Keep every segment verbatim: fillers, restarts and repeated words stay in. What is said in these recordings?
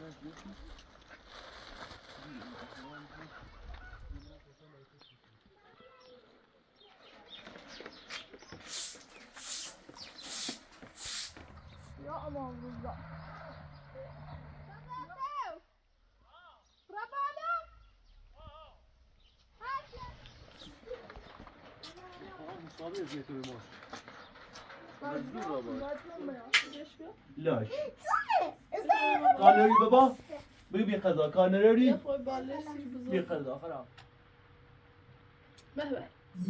Ja, aman burada. صابر زيتون ماش لاش کانری بابا بری بی قضا کانری بی قضا خلاص مهبل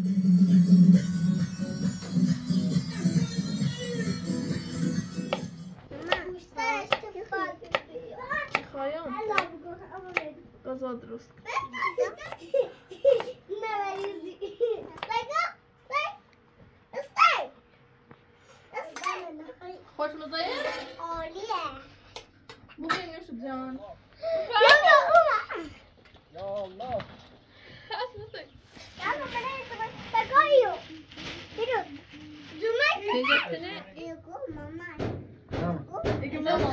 خواهیم غذا درست خوش مزايا؟ عالية بوين يا شجان يلا أمه يا الله اسمعي يلا بلاي تقايو كده جمعة تجتني يقول ماما يجي ماما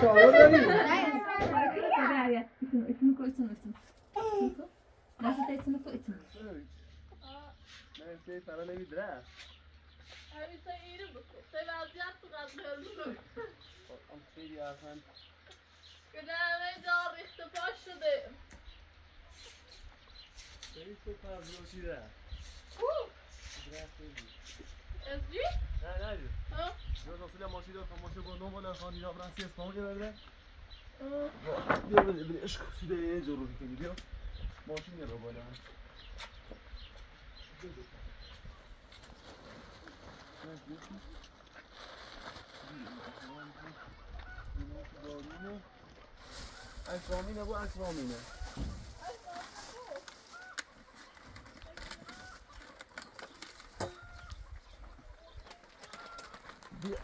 تعالى اسمك اسمك اسمك لا تنسى اسمك اسمك من سيف أنا نبي درا هاي سيري بكو تبع زيادة غزل أم سيدي عشان كده ما دار اختفاء شده سيف سيف أنا بروشي درا درا سيدي ازجي؟ لا لا ها؟ جو تصل ماشي ده ماشي بنو ولا خاني لا برانسي اسمه كده ده اه بيا بال بالعشق سيده ضروري كده بيا ماشي نرى بالا اسرامینه بو اسرامینه بیا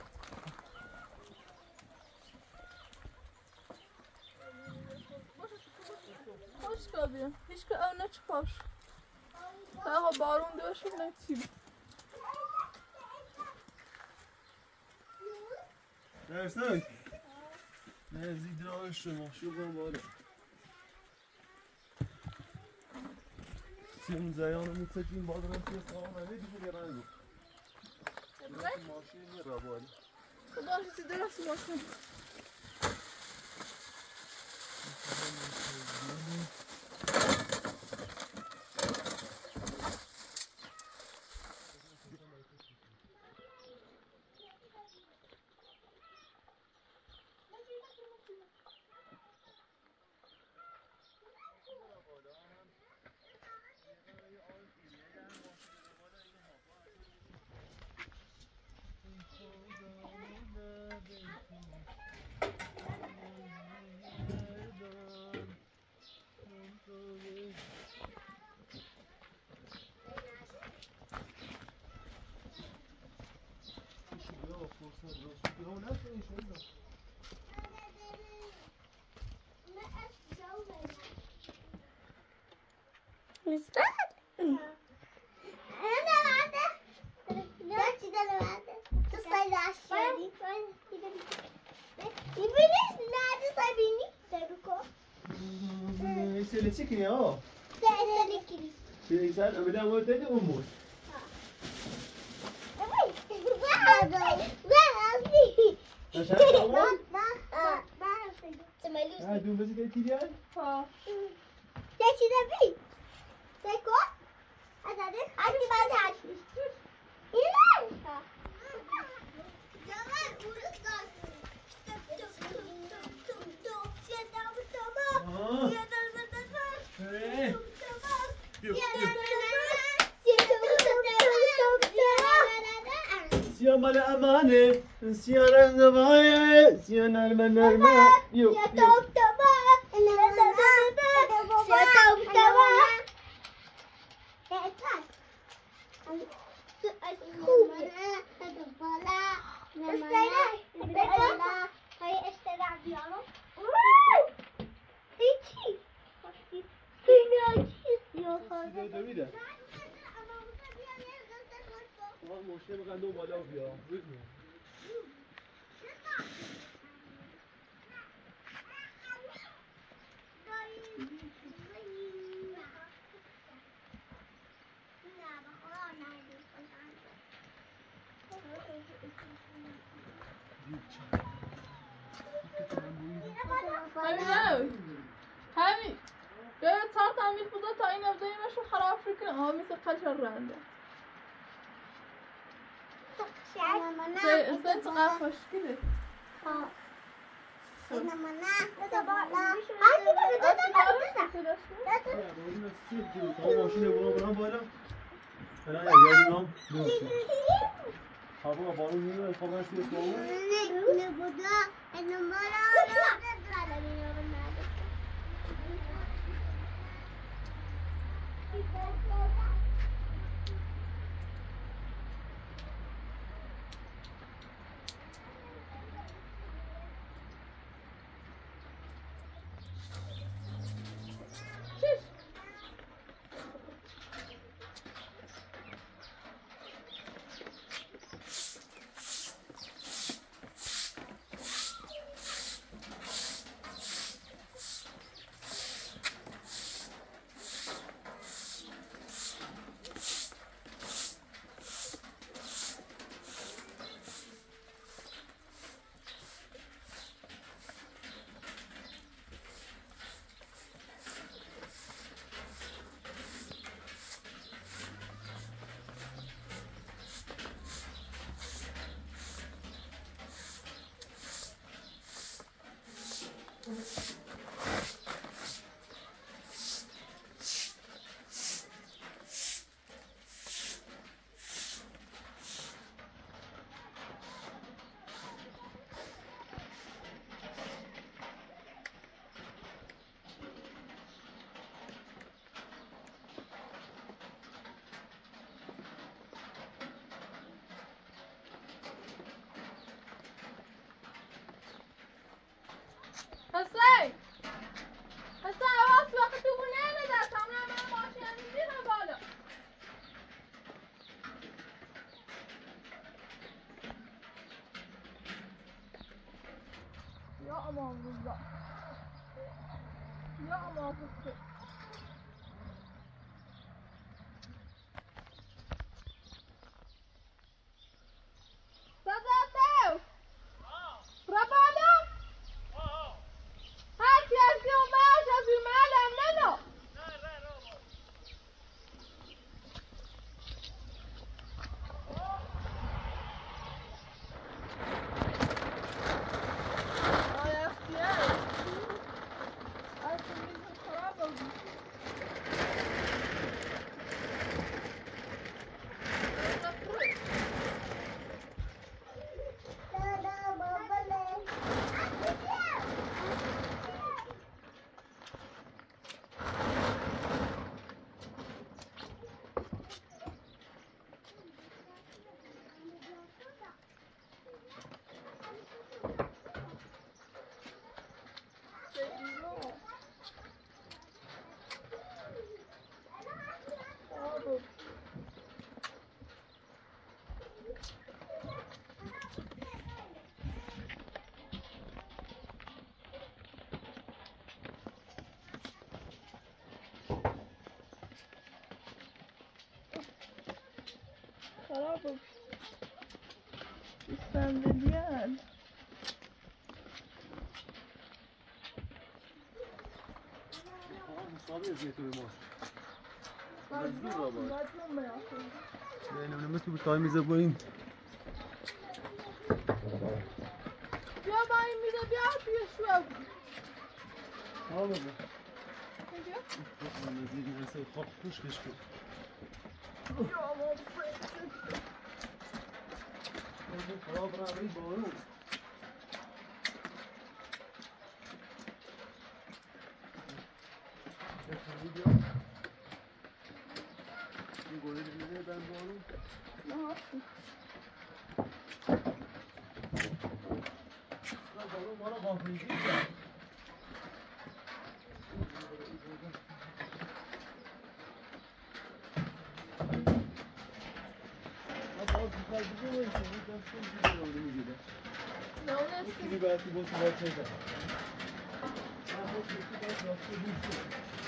خوش کابیه هیچ که او نچپاش تا بارون داشت نتیب درستان نه زیدران شما شو بام بالا سیم زیانو میتکیم بادران توی سلام نمی دیگه گرانه گفت ماشین را بالا خدا چیزی درست ماشین مستعد أنا بعده لا كده أنا بعده تصيد عشاني يبينيش لا تصيبيني تبكو سيلي سكني اه لا أسألكني سيلي سال أمدا ما تدي أمور عشان أول هادو بس كده تيجي ها Deixa eu ver. Secou? Aqui vai dar. E não? سيام الأمانة سيام الزبايا سيام المنرمة يو مشکل قندو بالا بیا نه همین یا چهار تا میز بوده تا این افزایمش رو خراب شد که آمیز قشر رنده سه سه چقدر خوشگله Mamma, det är bara... Ta ماشین برو برام بالا. فعلا یادم نمیاد. هوا بارون میاد خب من سیاست باور. نه بودا اینو مارا حسین حسین حواس وقت تو بونه نده تمام من ماشین میرم بالا یا امان روزا یا امان روزا سازاتو برا بالا هرچی از بیان باش از بیان معلم ندو آیا اختیار از میزم خراب بود خراب بود صندلیان مصابی از یه ما مجنون نه نه مثل بود تای میزه بریم بیا با این میده بیا بیا شو ها بابا کجا؟ من دیگه اصلا خواب خوش کش کن یا ما خراب را بری بارون این گوله دیگه بند بارون نه بارون مالا غافلگی کرد نه اون Kimi belki bu sıra çeker. Ha bu çekti belki başka bir şey.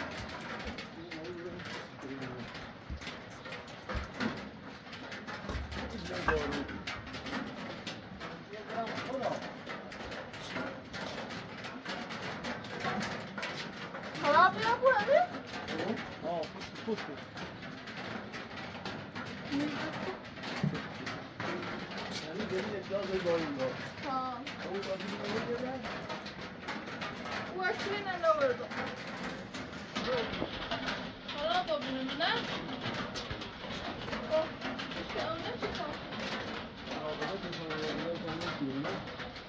Güzel doğru. Ya bravo. یا بو همه؟ آه پست پست یعنی داری اشتیاق داری با این دار ها اون کاری نمی‌کنه او اشوی ننورده حالا ببینیم نه؟ اوه که اونه چی کن؟ آه بابا تو کنه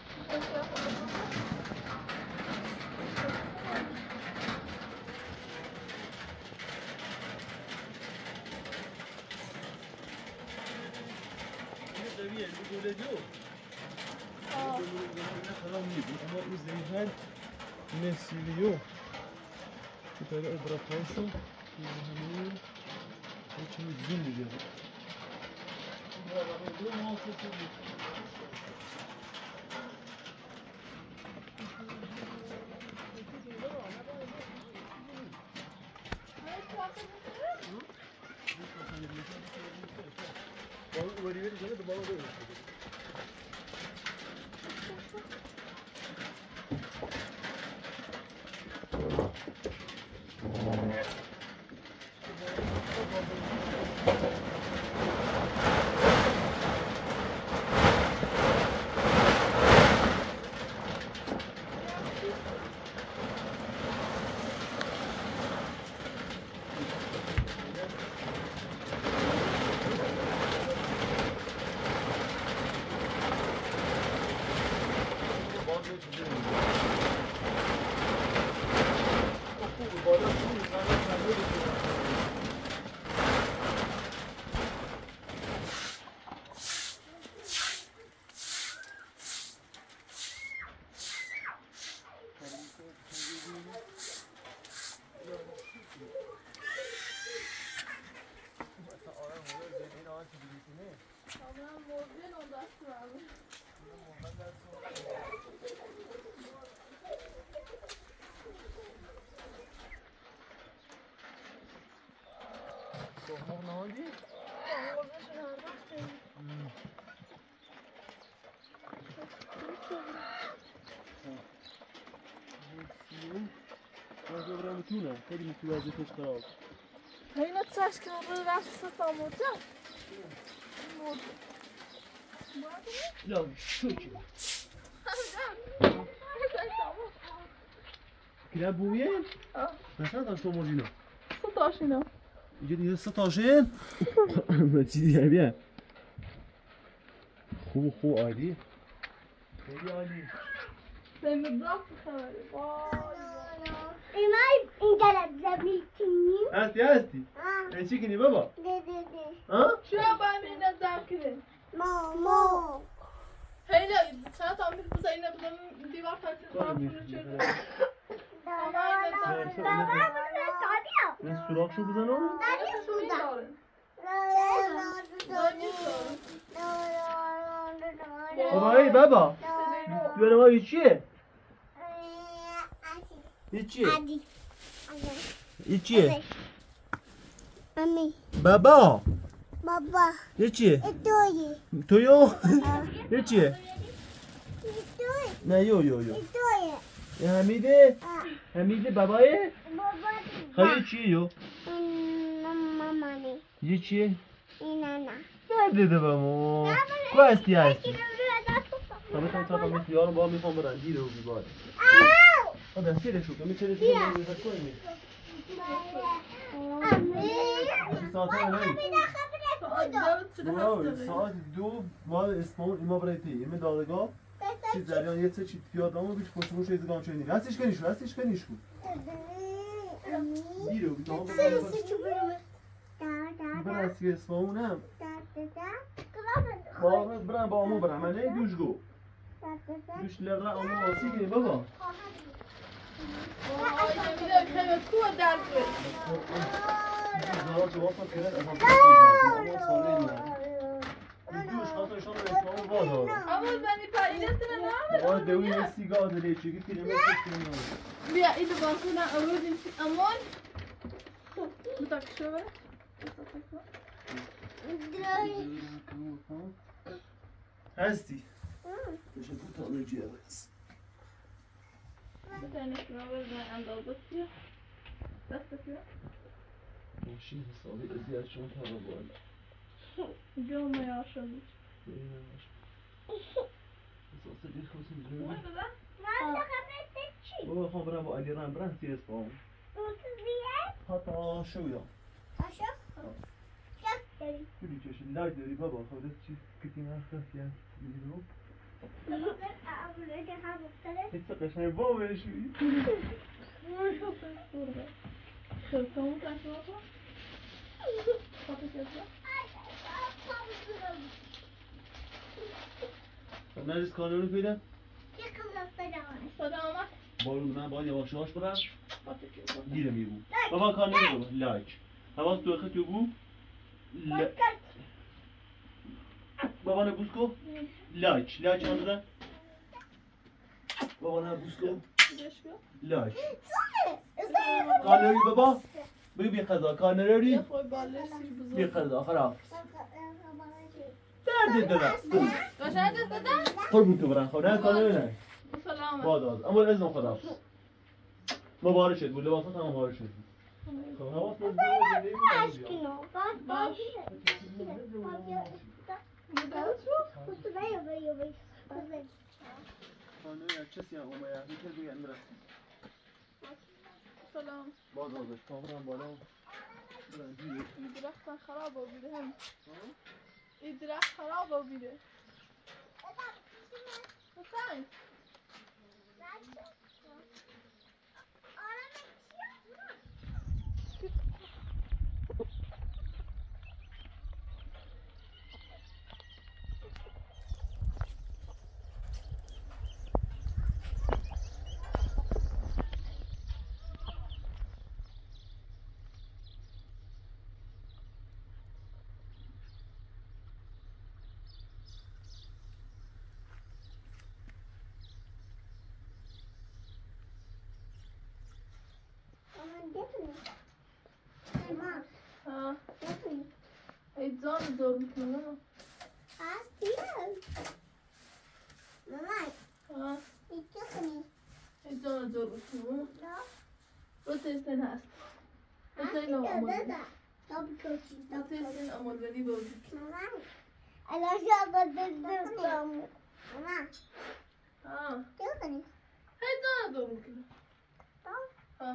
اما این زیهن مسیلیو که تاره ادراکاشو که همه یه چیزی زین دیگه بالا اوری بری جانه بالا بری Soğumak ne oldu? Może obramy tunę, wtedy mi tu razy też to robi. هی نتساش که رو راست ستا موتا Ya şu ki. Kira bujen? Nasıl da şu mojino? ستاش اینا Idzie nie ستاشن؟ ما چیزی همیه خوب خوب عالی خیلی عالی سمدراف خبره وای ایمای این گلب زمین کنیم هستی هستی این چی کنی بابا؟ ده ده ده ها؟ چرا باید اینه در کنه ما ما هیلا چند تا میخ بزا اینه بزن دیوار تاکسی خراب کنه چرا نه سوراخ شو بزنم؟ بابا ای بابا بیاره ما یه چیه؟ یه چیه؟ یه چیه؟ امی بابا بابا یه چیه؟ اتوی تویو؟ یه چیه؟ اتوی نه یو یو یو اتوی یه حمیده؟ حمیده بابایه؟ بابا خیلی چیه یو؟ مامانی یه چیه؟ اینا نه نه دیده بامو کو هستی هستی همه تام تا همه یارو با میخوام برن دیر رو بیباره آدم سیره شو که میتونه دیگه من میخواد کنی ساعت هم نهی ساعت دو ما اسممون ایما برای پی ایمه دادگاه چیز جریان یه چه چی پیادامو بیش پشتمون شو ایزگام چه نیم هستیش کنیشو هستیش کنیشو دیر رو بیتام برن از که اسممون هم با برن با امو برن من این دوش گو دوش لغه امو آسی کنی بابا وای نمیده خیلی کوه در کنه زرار جواب کرد از هم اما ساله دوش خاطرشان رو اسممون با دارم اما بنی پایینت نه آه دوی نستی گاه دلی چگی کلمه کنیم بیا اینو بانکونا اولین امان بتاک شو بره هستی بشه تو تانه جیه بس بتانیش نوبر من اندازه بیا دستت بیا. ماشین حسابی ازیاد شما تا بالا. جو میار شدی. اساسا دیر خواستم Mooi جلو. gedaan. من دخلت چی؟ بابا خوام برم با علی رام برم سیرس باهم. دوست بیاد؟ حتی شویا. آشو؟ شک داری؟ کلی چشم لایت داری بابا خودت چی کتی نخواست یا بیرو. بخاطر اول که هم مختلف هیچ قشنگ بابا بشوی. Mooi gedaan. Goed. Zo, kom op aan het water. Wat is het? نرس کانونو پیدا. یکم رفته دوانه Saddam. بارون من باید یواش یواش برم. Wat is het? دیره میبود. بابا کانونو برو لایک. حواس تو خط تو بو. ل... بابا نبوس کو. لایک لایک هم بزن. بابا نبوس کو. لایک. کانونی بابا. بگو بی قضا کانونی. Je gooit ballen, zie بی je قضا خلاص. درد دارم. Was jij dit gedaan? قربون تو برن خونه کانونی نه. Salam. باداد اما از نم خدا. مبارشت بود لباسات هم مبارشت بود. خب حواس تو باش کنو باش باش خوست بیا بیا بیا کانونی چسی هم اومد یکی دیگه امروز. Salam. بادادش کامران بالا. این درخت خراب بوده هم. این درخت خراب بوده. Fijn. Ha. Hey, zon door mama. Ha. Hey, zon door mama. Wat is denn hast? Wat is nou allemaal? Wat is denn allemaal wel niet boven? Ha. Hey, zon door mama. Ha.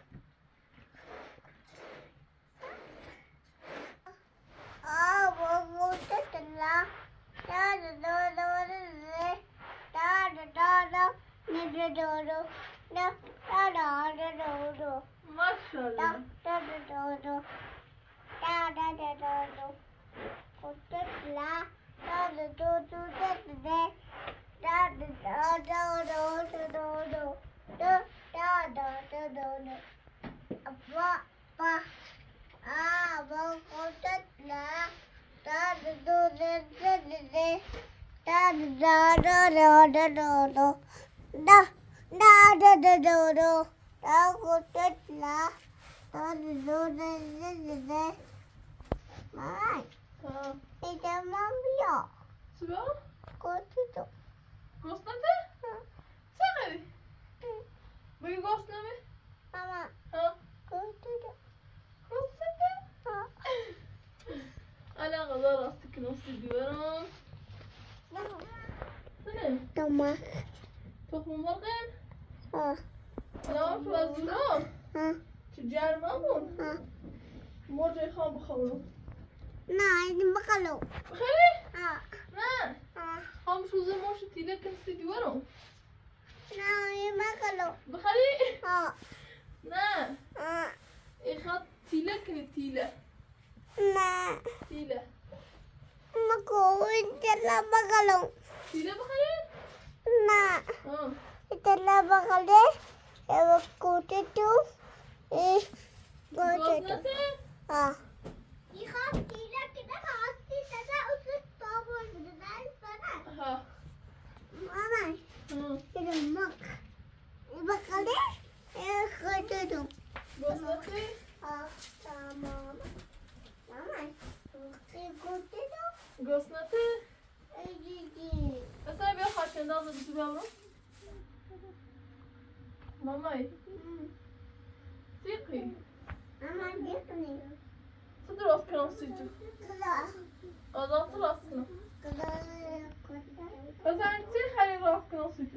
Maşallah. Ha. Zo? Gosnete? Zeg je? Wil je gosnete? Ha. Gosnete? أنا غدار أستك نص الجبران. سنة. تمام. تخم مرغن. اه. لا شو أزلام. اه. شجار مامون. اه. مرجع خام بخلو. نه بخلو. بخلي؟ اه. نه. اه. خام شو زي ما شو تيلك نستديورهم. نه بخلو. بخلي؟ اه. نه. اه. إخذ تيلك نتيلة. نه. تيلة. ما كنت لا بخلو. تيلة بخلي؟ نه. آه. كنت لا بخلو. ايه كنت تو. ايه. Gosnete? اه. يخاف تيلة كده خاصتي تدا أسس طابور بدنا السنة. ها. ماما. ها. كده مك. بخلي. ايه خدته. Gosnete? اه. تمام. ماما. خدته. Gosnete? اجيجي. Mesela bir hakkında da bir yavrum. Mamay. Sıkı. تو درست کنم سیتو آزاد تو راست کنم بزن چی خیلی راست کنم سیتو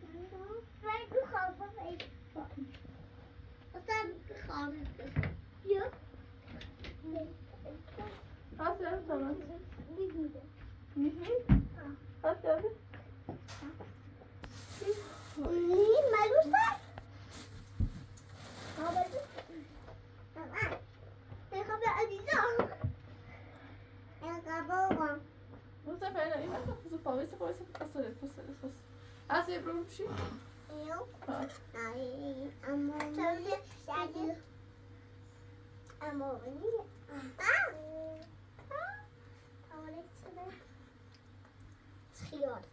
هست یاد تمام هست یاد Você vai aí, vai fazer o pau, esse pau, esse pau, esse pau, esse pau. Ah, você é pro Chico? Eu? Ah. Aí, amor, amor, ah, olha isso, né? Senhora,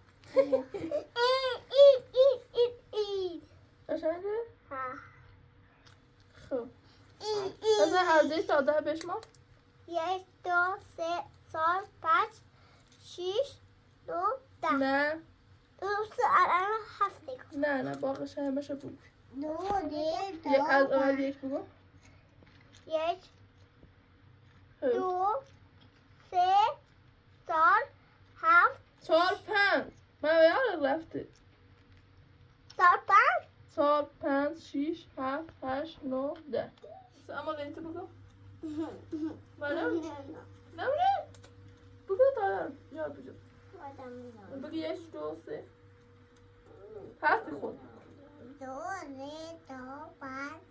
عشان ها خب بزن ارزش تا ده بشمار یک دو سه چهار پنج شیش دو ده نه دو سه الان هفت کن نه نه باقیش همشه بود دو ده دو یک از اول یک بگو یک خب. دو سه چهار هفت چهار پنج من به یاد رفته چهار پنج چهار پنج شیش هفت هشت نه ده اما لینت بگو بله نمونه بگو تا یاد بجو بگو یک دو سه هستی خود دو سه دو پنج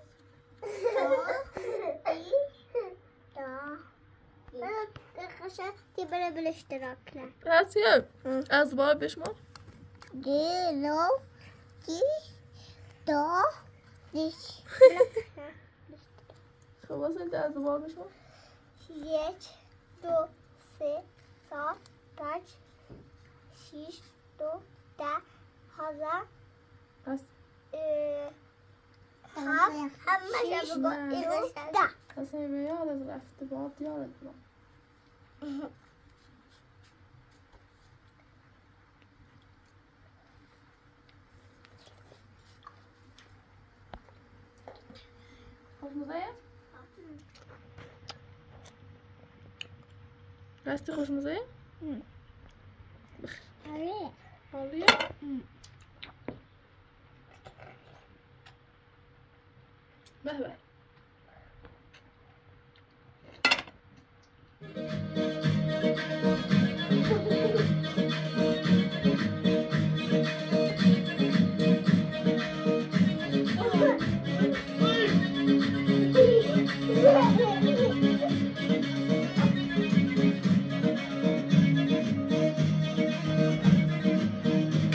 دو تی بره بل اشتراک کرد هستیه از بار بشمار گلو کی دو دیش خب واسه اینت از بار بشمار یک دو سه چهار پنج شیش دو ده هزار هست هفت همه شب بگو ده اصلا به یاد از رفته باد یادت برم خوشمزه؟ راستی خوشمزه؟ آره حالیه؟ به به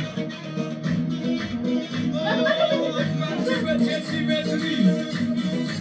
Super Jesse Redri.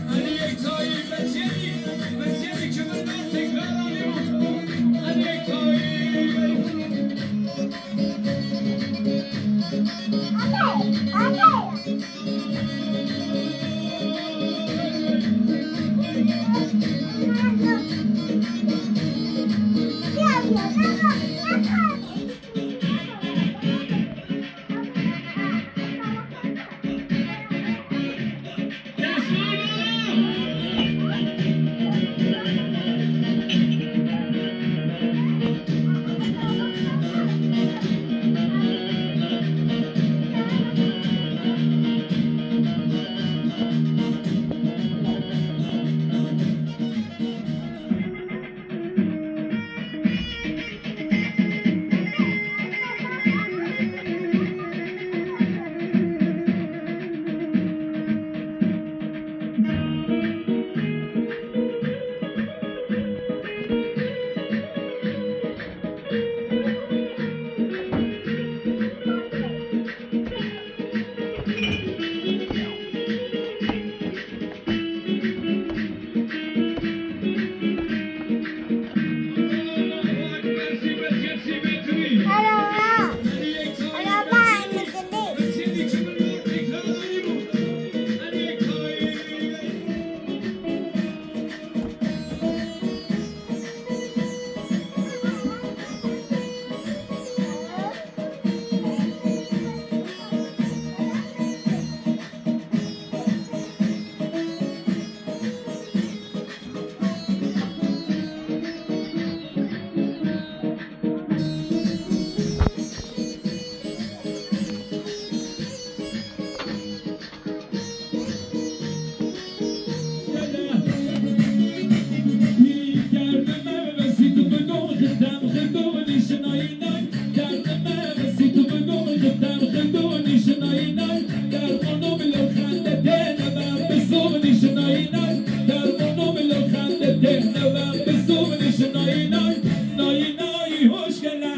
صوبنيش ناي ناي درمونو من الخند تهنوام بصوبنيش ناي ناي ناي ناي هوش كلا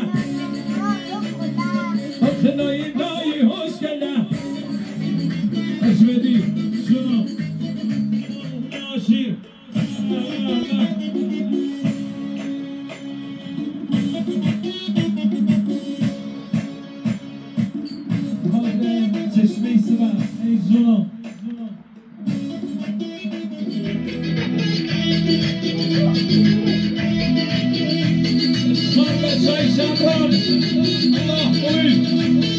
أخ ناي ناي هوش كلا أجمدي شنو ماشي چشمه سبا ای جونم شام چای شامران الله خوبی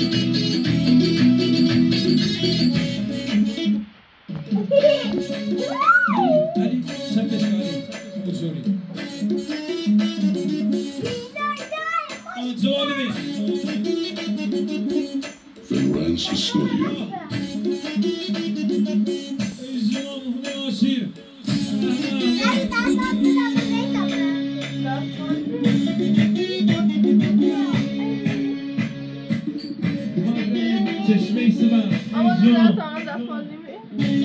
علی شکش کاری بزرگی جواب بده Francis Studio. چشمه سبا Ama güzel tamam defol değil mi?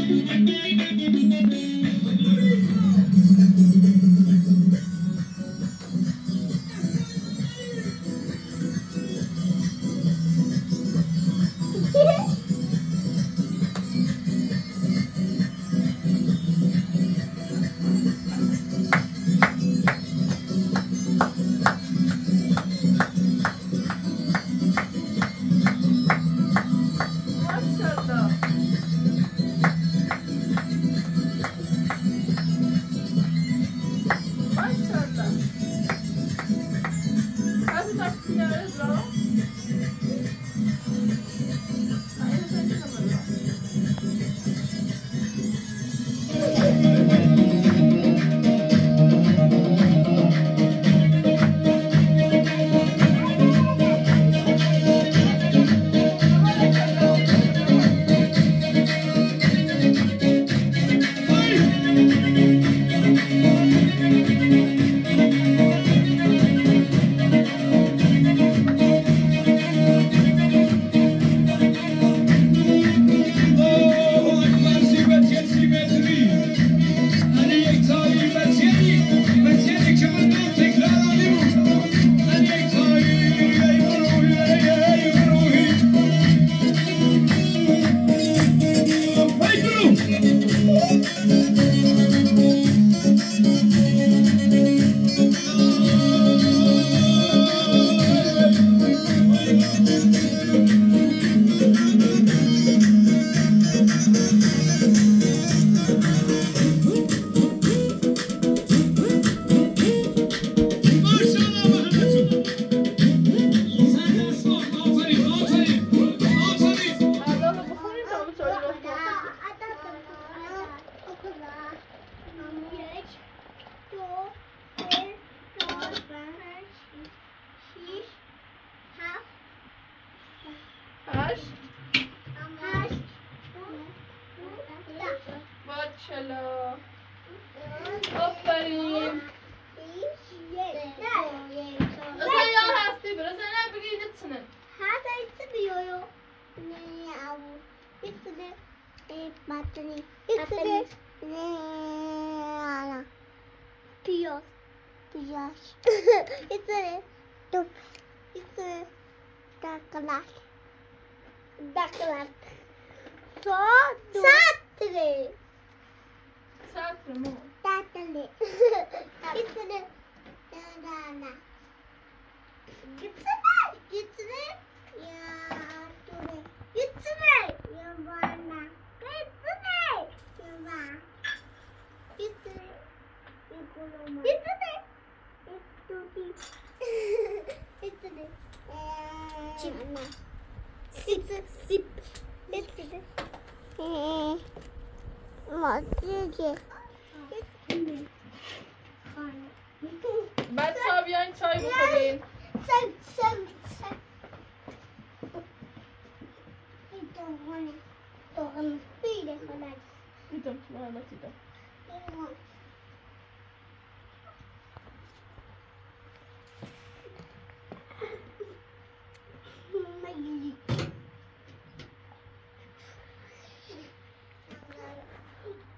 Maşallah. Maşallah. Hadi taksiler bravo. Hayır sen çıkamadın. Maşallah. Aferin. Sen yan hasta biraz sen bir gitsin. هذا يتبيو نعم يتبي باتني يتبي نعم بيوس بيوس يتبي توب يتبي داكلاك داكلاك صوت ساتري Satır mı? ساتري يتبي دانا Gitsene, gitsene. Ya, dur. Gitsene. Ya bana. Gitsene. Ya bana. Gitsene. Gitsene. Gitsene. Çip. Sip. Sip. Gitsene. Makyajı. Ben Sabihan çay bakayım. Sen, sen, sen. Bir tane, tane, bir de kadar. Bir de şunu anlatacağım. Hayır.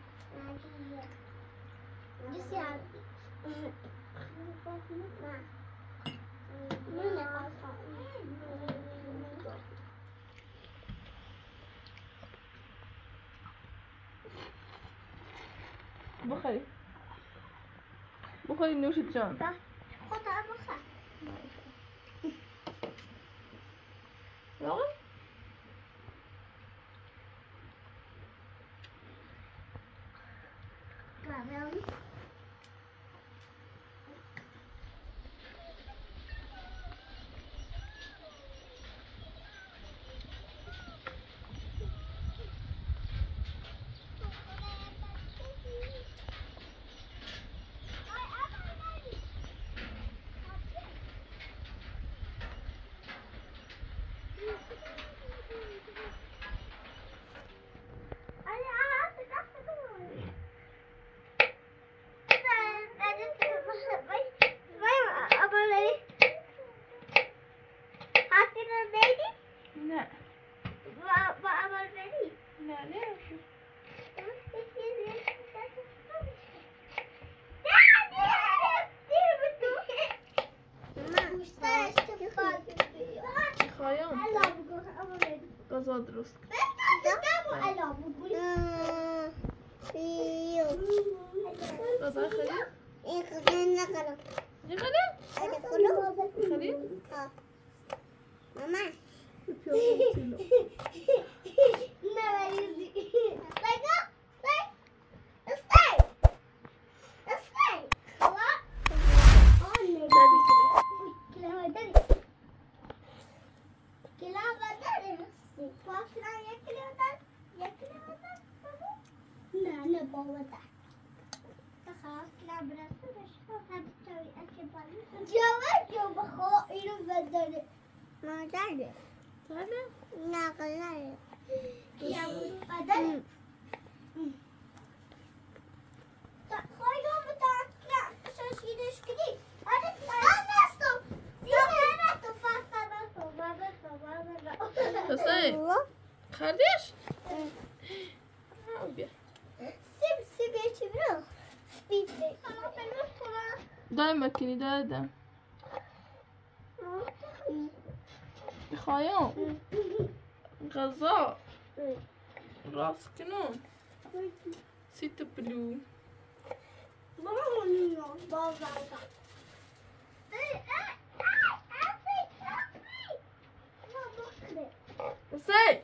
بخوري بخوري نوش جان خودها بخور. واقعا لا لا ليش خايم غزا درست غزا خليل يا خليل خليل ماما بيوم ما تعرف هذا لا غلط يا بدل خايف بتاعك لا عشان شيء كذي انا انا استو انا تفاصيل ما ما ما حسين خردش أوبيا سيب سيب يا شباب بيتي انا بنوصل دايما كني دادا خايم غزا راس كنون ست بلو حسين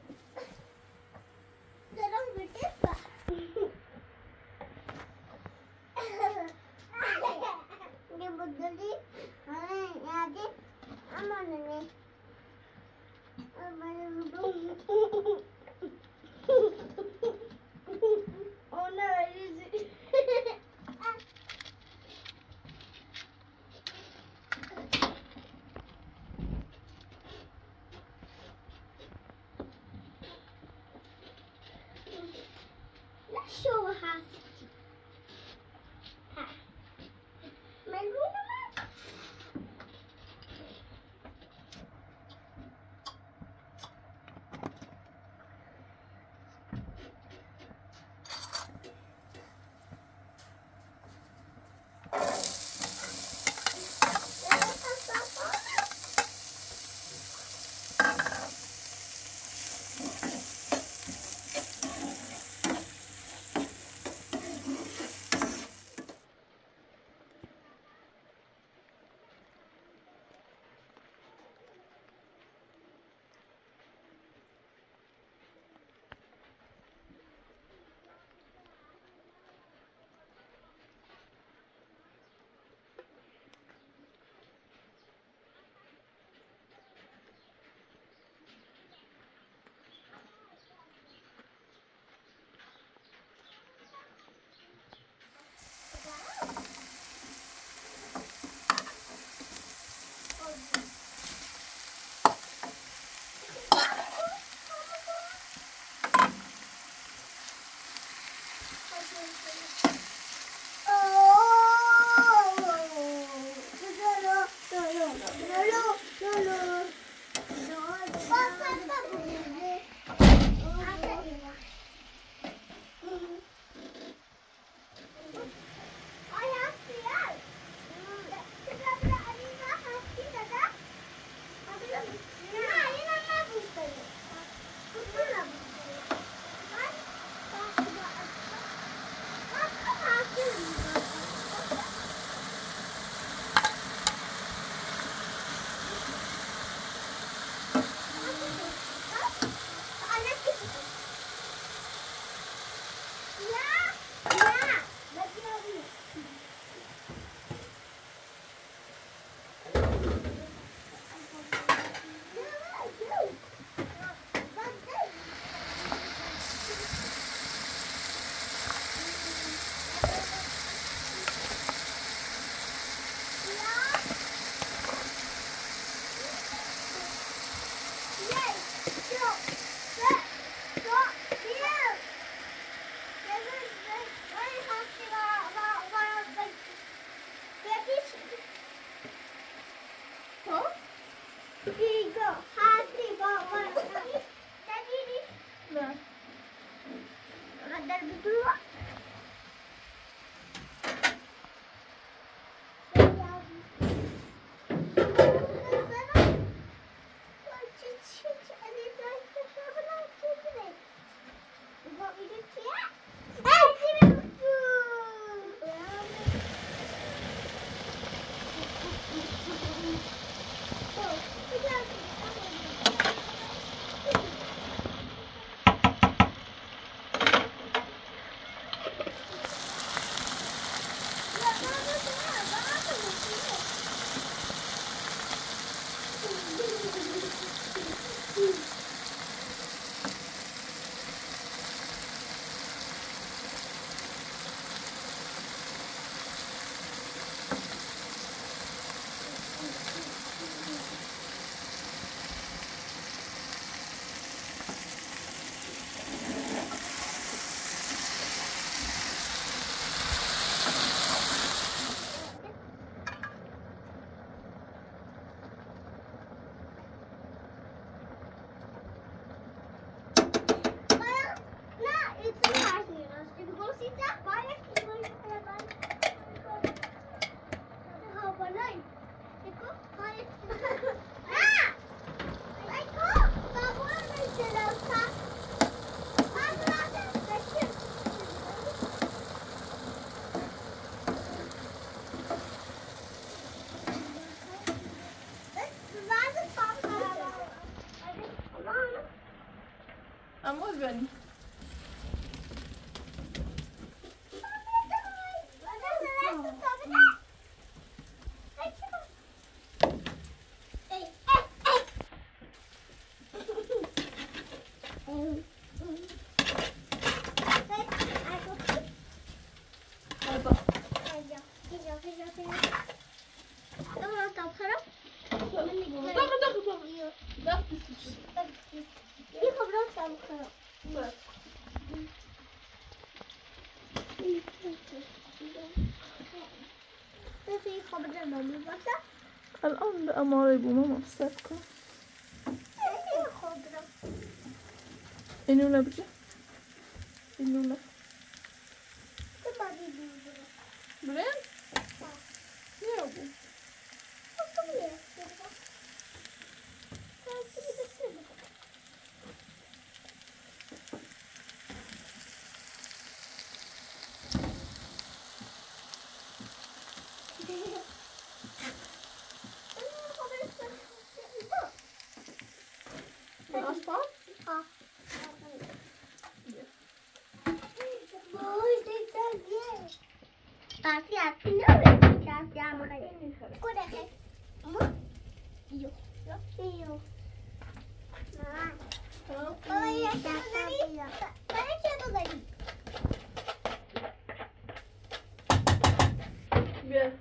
شو ها ملونه I در بدو اما ببینی الان به اماره بومم افسد کن اینو نبجه اینو نه بریم؟ نه بو بیا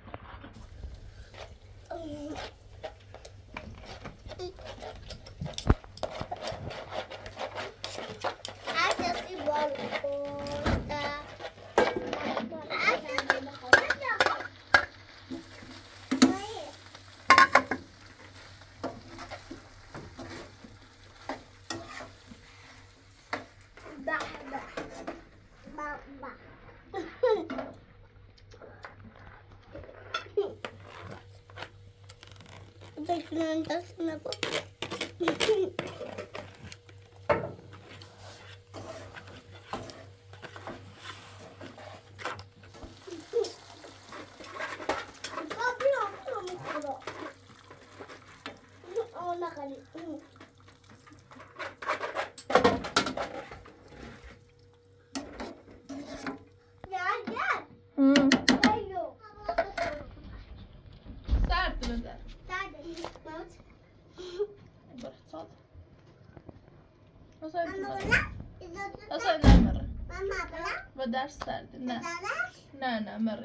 درس سرده نه نه نه مره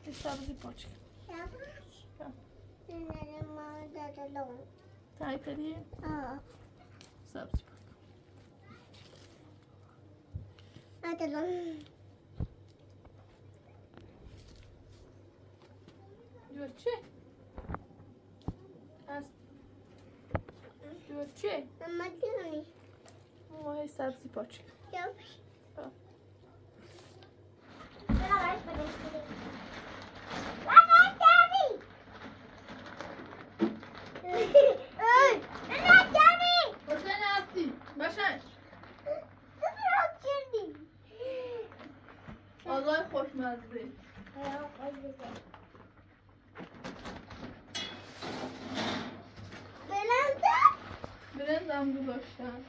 سبزی پاچ تای تری سبزی پاک جور چه؟ هست جور چه؟ ماه سبزی پاچ والله خوشمزه برنزم گذاشتم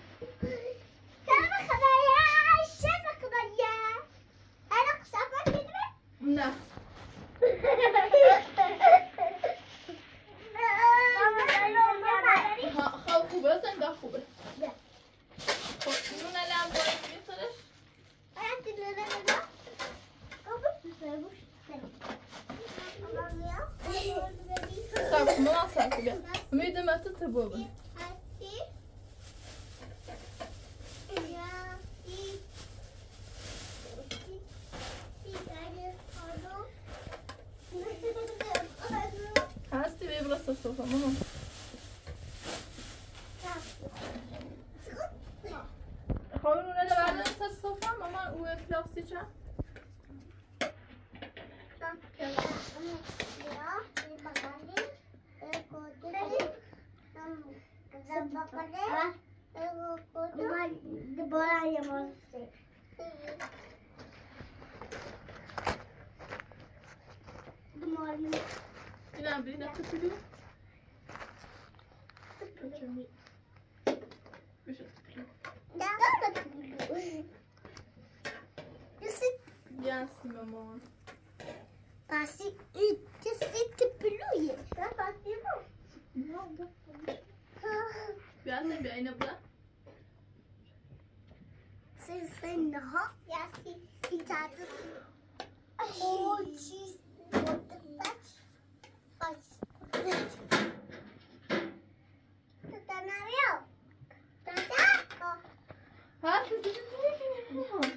نه خب خوبه زنده خوبه خب اینو نلم باید میخورش سب ماما سب خوبه میدم اتو تبوبه هستی ببرست صوفا ماما خواهی رو نده بردن سر صوفا ماما او پلاستی چه؟ اینم برید نفت سیدو Yes, maman. Pasti itu situ perlu ya? Tak pasti bu. Biasa biasa apa? Sen nah ya si itu oh cheese what the fuck? Tanah Tata. Ha, siz siz ne?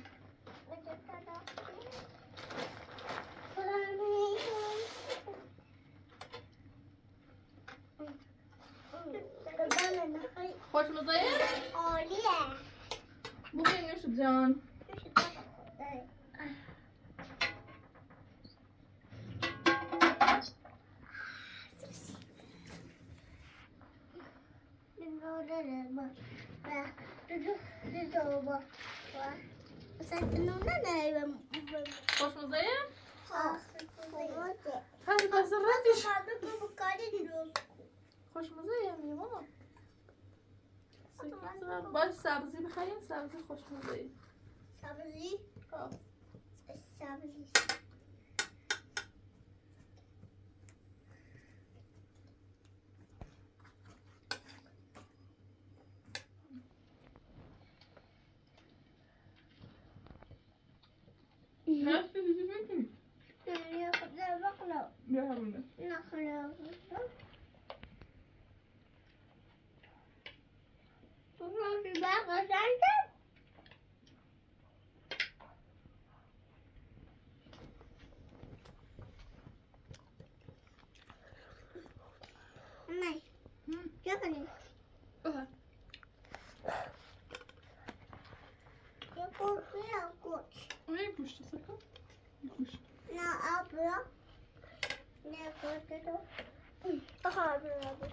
خوش مزایه؟ عالیه. بخیر نوش جان. خوش مزایه؟ هذه بس الراتش. خوش مزایه میمون. باش سبزی بخریم سبزی خوش مزایه. سبزی؟ آه. سبزی. بیا همونه. Nej. Gör vad ni. Jag får fler kort. Nej, push det så. Push. Nej, abra. Nej, kort det då. Aha, abra.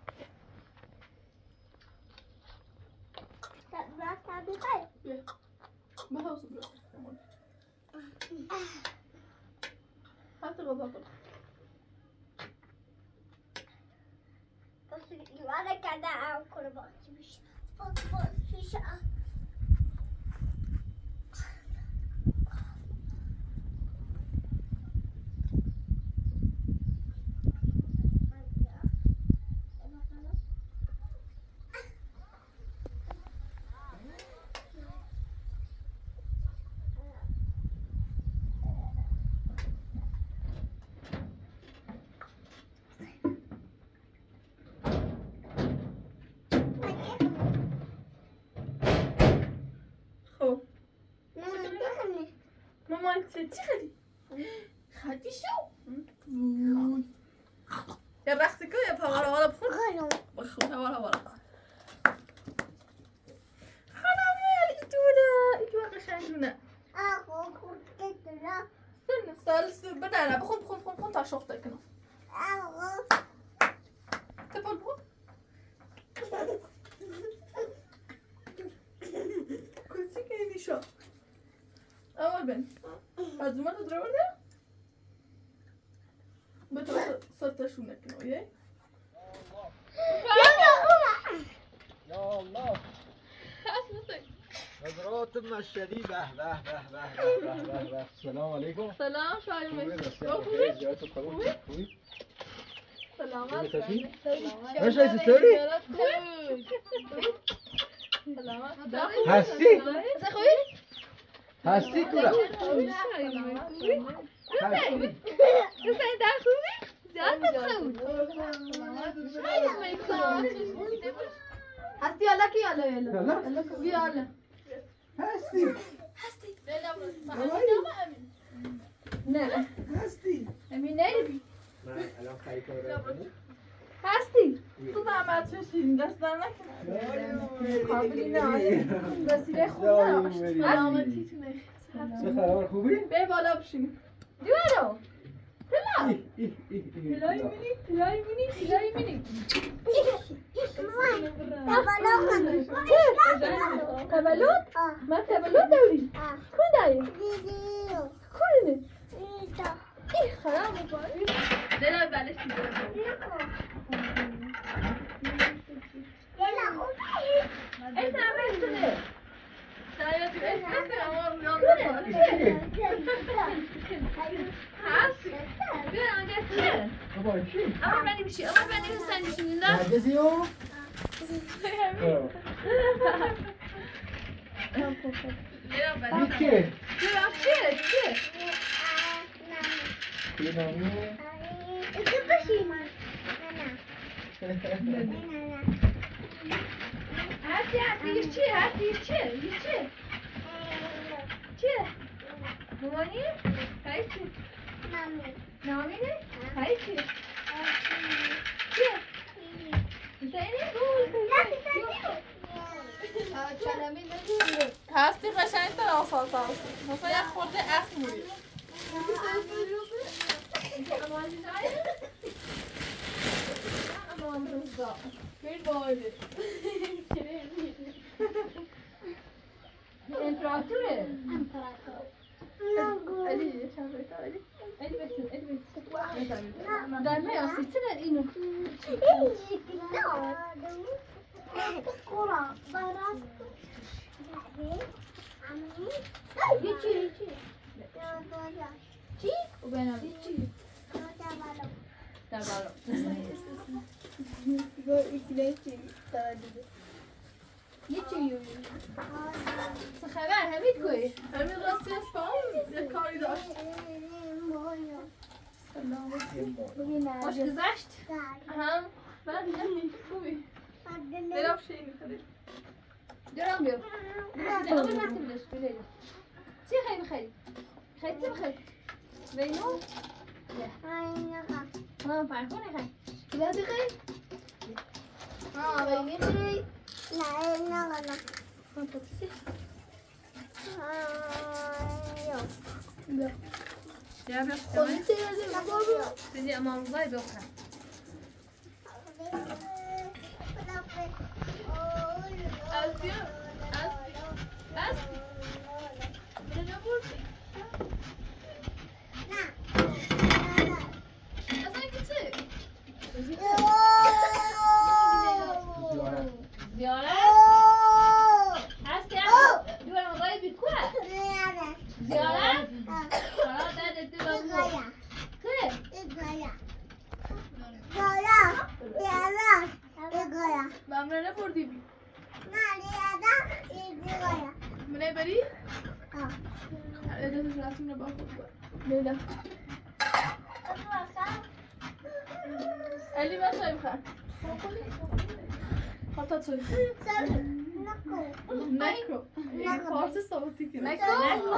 Tak berapa habis kan? Ya. Mahal sebelah. Hati غضب. بس وانا قاعدة أكل بس مش بس بس مش چی خدی؟ خدی شو یه رقصی کن یه پاورا والا بخون بخون پاورا والا خانم ایتونه ایتونه قشنگونه سن سال سو بدنا بخون بخون بخون بخون تا شوخته کنم تبغى بخون كنت سكيني شو أول بنت عزومة تضرب ده بتو صوت شو نكنو ياي يا الله نظرات مشهدی به به به به به به به سلام علیکم سلام شو عليك خوبی؟ سلامت باش چطوری؟ سلامت هستی؟ هستی کورا؟ حسین در خوبی؟ زیاد خوب هستی حالا کی حالا یالا حالا کی حالا هستی؟ هستی نه هستی؟ امین نریبی من الان خیلی کنم هستی تو زحمت چشیدیم دست در نکنم قابلی نه وسیله خوب نه سلامتی تونه چه خبر خوبی؟ به بالا بشینیم دیوارو تلا ای ای ای تلای مینی تلای مینی تلای مینی تولد؟ من تولد داری؟ کن داری؟ کنه؟ ای خرام میکنی؟ دلم بلش ای تمرشونه شاید اسمه اما یاد هست؟ بیا آنگه چیه؟ بابا چی؟ اما بنی میشی اما بنی حسین میشی نه؟ نرگسی ها؟ این چیه؟ چیه؟ چیه؟ چیه نامیه؟ هستی هستی یه چیه؟ هستی یه چیه؟ یه چیه؟ چیه؟ مامانیه؟ خیلی چیه؟ نامینه؟ خیلی چیه؟ چیه؟ هستی قشنگ تر آسان هستی مثلا یک خورده اخ موری بیر بایده امپراتوره علی چند بایده علی علی بسیم علی بسیم در می آسی چه اینو یه چی یه چی چی؟ او بینام یه چی؟ در بالا یه چی چه خبر حمید کوی؟ حمید راستی از فهم یه کاری داشت خوش گذشت؟ هم بعد یه خوبی دلم شیمی خیلی درام بیو اول وقتی بلش بلیل چی خیلی خیلی خیلی چی بخیلی بینو ها فرخونه خیلی کلا چی خیلی ها بینی خیلی ها پتیسی یا بیا خودی تیزی بابا بدی امام زای بخورم Asya, Asya, Asya. Bana ne vurdu? Ne? Asya gitti. Ziyaret. Asya. Dua orang baik bikuat. Ziyaret. Kalau tak ada tu bagus. Ke? Bamra ne vurdu? منه بری؟ آه ادامه رسم رو با خود لیلا علی من سایم خواهد خواهد سایم نکو نکو parça صوتي كده نکو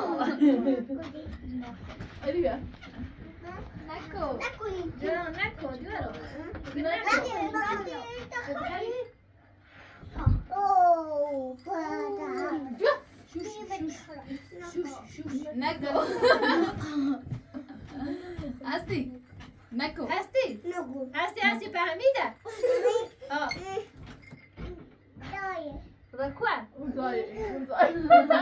علی بیا نکو نکنید. جرا نکو جرا اوه پدر. نکو هستی نکو هستی نگو. هستی هستی فهمیده آه دایه. رکوع اونجای اونجای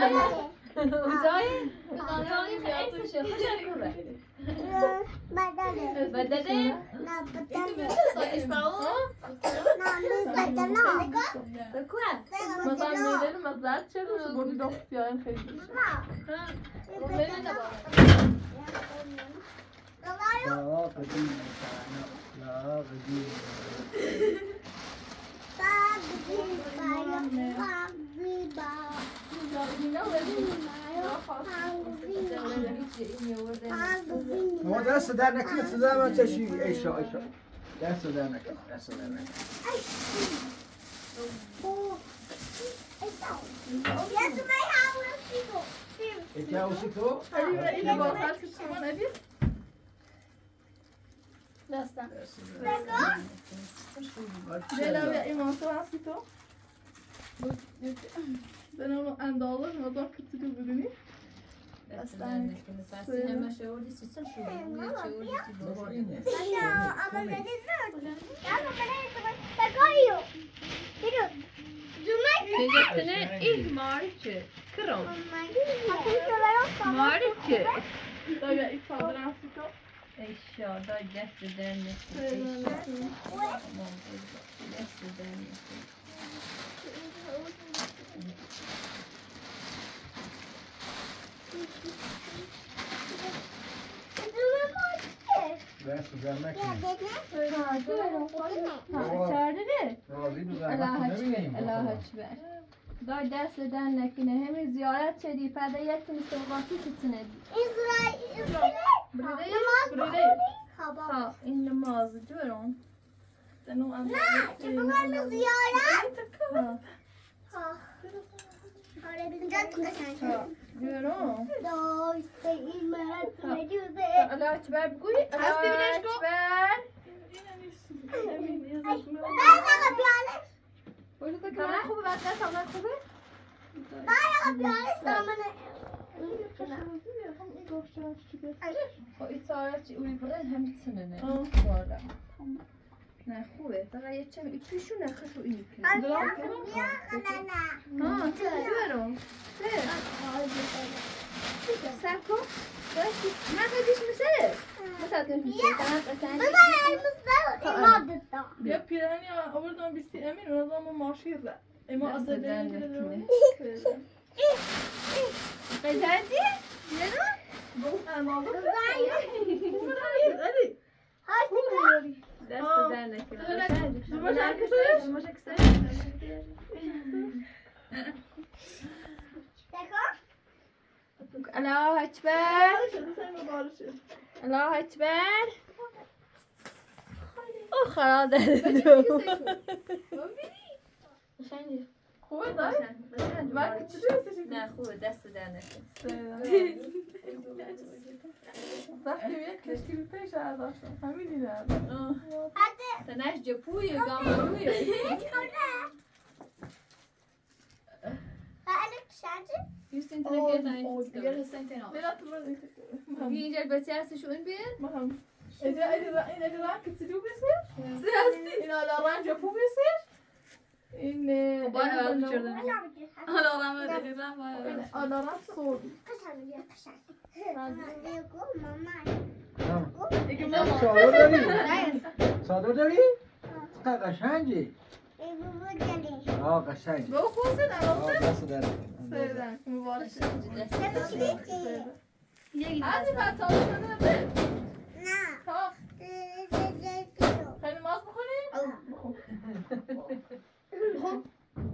زای زای میاد چه خوشی کنه بدنه. بدده نه بدنه. سایش باو نه بدنه. رکوع مثلا میدن مزد چه روش بودی دست بیاین خیلی لا قديم لا قديم هو دست در نکنه صدا من چشی ایشا ایشا دست در نکنه دست در نکنه اتیا اوسی تو اینو با فرض که شما ندید دستم لیلا بیا ایمان تو هستی تو دنم اندازه مزار کتیدو بدونی دستم فارسی همه شوردی سیستم شو بابا اینه Tene ilk marche krom marche بیا این صادر هستی تو Eşya da dest derneği dest derneği دست در نکنه İçeride de راضی بزن Allah نمیگیم haçber Allah haçber Day dest dernekine hem ziyaret çedi perde yetin istogati tutun Ha in namazı diyorum دنم اندازه Ha diyorum Allah haçber بگوی Allah haçber Burada kamera خوبه بعد دست آمد خوبه خب این ساعت چی اوی بردن همین سنه نه بارده نه خوبه فقط یه چمی تویشون نخش و اینی کنه ها چه بیارم سر کن داشتی نه قدیش میسره مثلا کنش میشه بیا پیرانی آوردم بیستی امین اون از همون ماشیر لا اما دست اصلا در نمیگیره نکنه. دارم قدردی؟ یه بود اندازه علی دست در نکنه شما شرکتش؟ شما شکسه الله اکبر الله اکبر او خراب داره خوبه داری؟ من کچه نه خوبه دست در نکنه وقتی میاد کشتی رو پیش از داشتم همینی دارم تنش جپوی گامروی Just inte när jag دیگه är sen till لیلا تو رو Vi är البته هستش اون بیاد ما هم اجا اجا این اجا راه کتسی دو بسیر این حالا رنج پو بسیر این بار اول چردم حالا رام دادی رام حالا رنج سور چادر داری؟ چادر داری؟ چقدر قشنگی آه قشنگی به خوزن آه الان دست در سیدن مبارک یکی هذه بعد تاوش شده به تا خیلی ماست بخونی؟ بخون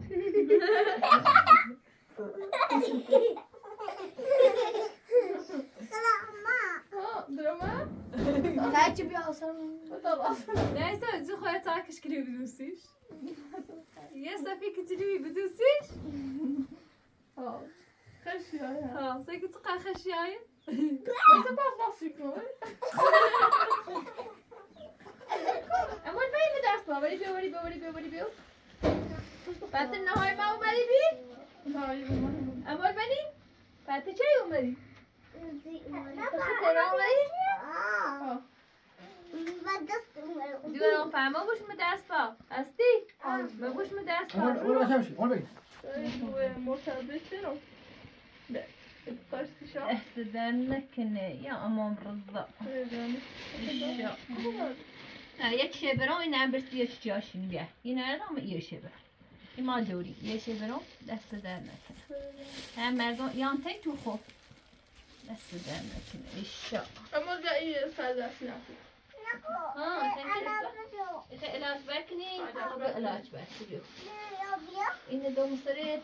ها درمه؟ Belki bir alsam. Neyse önce koya takış gibi biliyorsunuz. Ya Safi küçülüğü biliyorsunuz. ها خشیای هست. ها سیگه تو قه خشیای؟ مثل پاس باسی کنه. اما البته به دست با بری بیا بری بیا بری بیا بری بیا. بعد نهار ما اومدی بی؟ نهاری اومدی. اما البته بعد چه اومدی؟ تهران اومدی؟ آه. دیگران فرما بوش می دست با هستی؟ ما بوش می دست با اون اون باشم شی اون بگی مرتبط برم. نه. کاشتی شو. احتدار نکنه یا امام رضا نه یک شی برام این نمبرسی یه چیاشی نگه این ندارم یه شی برام این ما دوری یه شی برام دست در نکنه هم مردم یان تک تو خوب دست در نکنه ایشا اما بیا این سر دستی نکنی. ها این علاج بکنی خب علاج بکنی این دو مصرید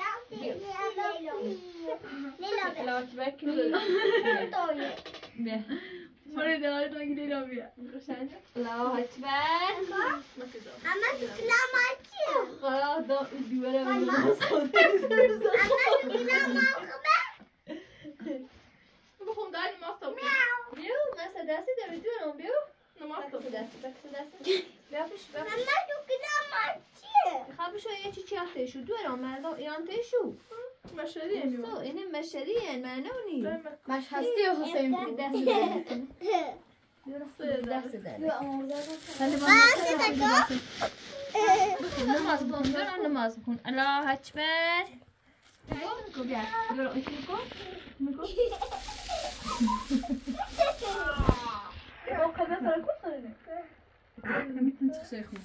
علاج بکنی بیا مره دلار تو اگه دیلا بیا. الله اکبر اما سلام علیکم. خدا دا دیواره من اما سلام بخون در نماز تو. بیو مثل دستی داری دورم بیو نماز تو. بکس دستی بکس دستی بیافش اما بیافش تو سلام علیکم. خبشو یه چی چی اختشو دورم مردم ایران تشو مشهدی سو اینو. اینه مشهدی هن منونی مش هستی و حسین بی دست دست دست نماز بخون برو نماز بخون الله اکبر گو بیا برو ایتی میکن میکن با قبل سر کن کنه. میتونی تخشی خون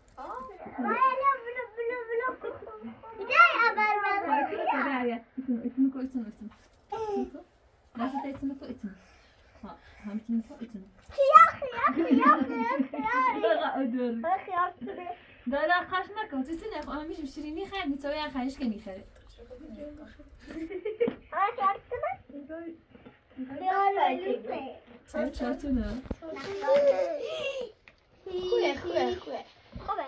داره خش نکن تو سینه خو همیشه شیرینی خرد میتوی یا خرش که میخره چه چطوره خوبه خوبه خوبه خوبه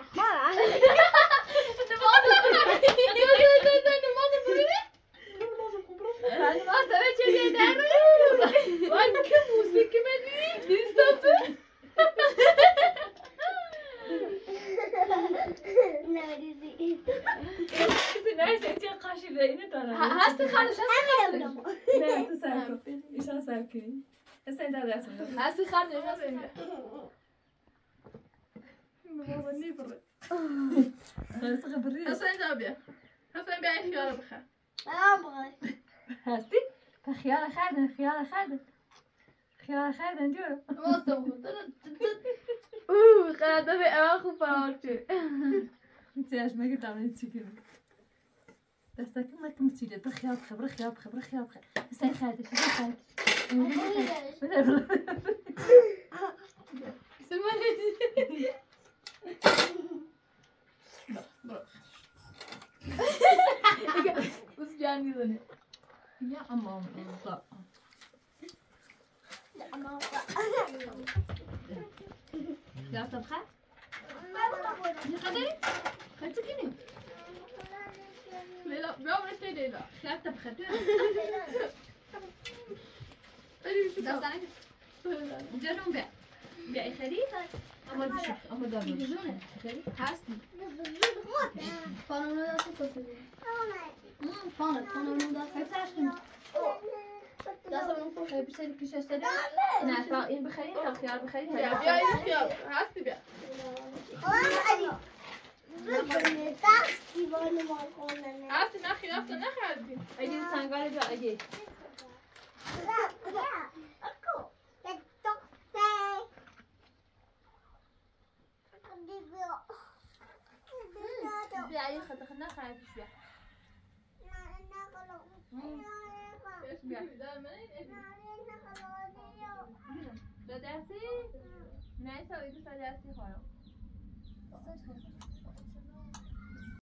نماز داره چه بیادر وای که موسیقی بدی دیستاتو نریزی کسی نرسه چه قاشی به اینه داره هستی خالش هستی خالش نه تو سر کن ایشان سر کنی حسین داده هستم هستی خالش هستی بابا نیبره. هستی خبری حسین جا بیا. حسین بیا این خیال بخیر. هستی خیال خردن خیال خردن خیال خردن جورو نماز تو بخون. اوه خرده به اول خوب فرار شد. تیاش مگه تمرین چی کنی دستک ما کم چیله بخیال بخیر بخیال بخیر بخیال بخیر حسین خردش حسین خردش بس جان میزنه. یا امام رضا یا تبخه خدای خدای کنی لیلا بیا برش لیلا. یا تبخه تو بریم شو. دستانه جنوم بیا بیا خرید اما بشوف اما دارم بشوفه خرید هستی فانونو دست کسی فانو فانونو دست کسی دستم رو خیلی بیشتری پیش استاد نه تا این بخرید تا خیال بخرید بیا بیا این خیال. هستی بیا. هستی نه خیال تو نخردی. اگه سنگال بیا اگه بیا این خط خط نخرید پیش بیا بیا دو دستی نه سوی دو دستی خواهم